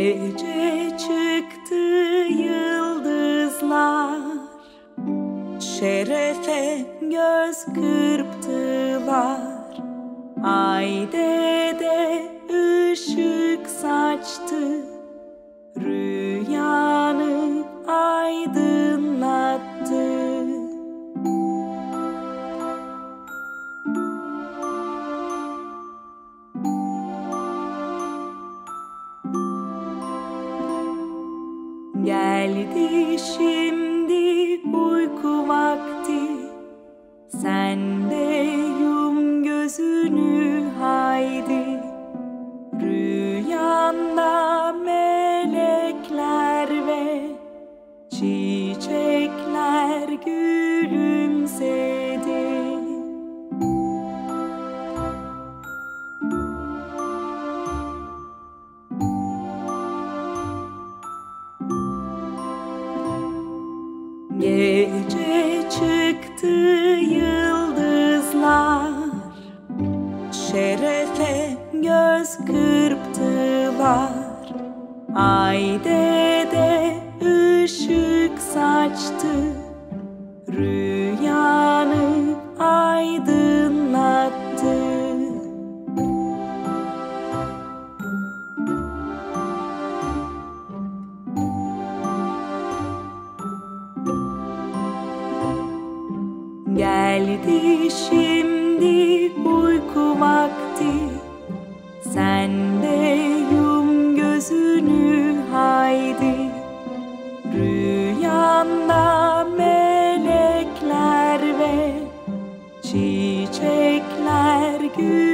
Gece çıktı yıldızlar, şerefe göz kırptılar. Ay dede ışık saçtı, rüyanı aydınlattı. Geldi şimdi uyku vakti, sen de yum gözünü haydi. Rüyanda melekler ve çiçekler gülümsedi. Gece çıktı yıldızlar, şerefe göz kırptılar. Ay dede ışık saçtı, rüyanı aydınlattı. Geldi şimdi uyku vakti, sen de yum gözünü haydi. Rüyanda melekler ve çiçekler gül